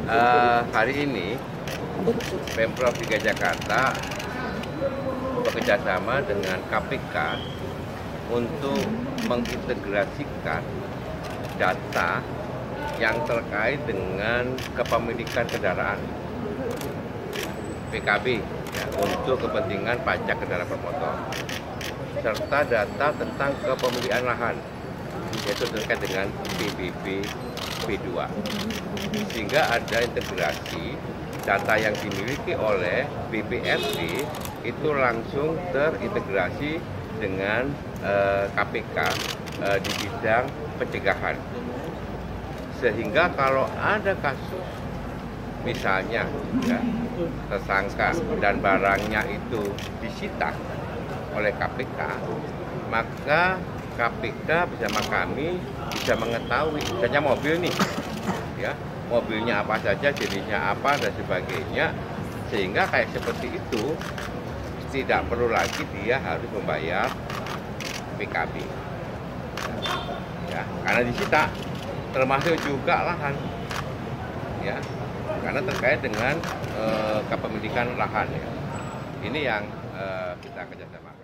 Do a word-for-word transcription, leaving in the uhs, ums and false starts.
Uh, hari ini Pemprov D K I Jakarta bekerjasama dengan K P K untuk mengintegrasikan data yang terkait dengan kepemilikan kendaraan P K B ya, untuk kepentingan pajak kendaraan bermotor, serta data tentang kepemilikan lahan, yaitu terkait dengan P B B P dua, sehingga ada integrasi data yang dimiliki oleh B P S D itu langsung terintegrasi dengan eh, K P K eh, di bidang pencegahan, sehingga kalau ada kasus misalnya ya, tersangka dan barangnya itu disita oleh K P K, maka K P K bersama kami bisa mengetahui, misalnya mobil nih, ya mobilnya apa saja, jenisnya apa dan sebagainya, sehingga kayak seperti itu tidak perlu lagi dia harus membayar P K B, ya karena disita, termasuk juga lahan, ya karena terkait dengan e, kepemilikan lahan ya. Ini yang e, kita kerjasama.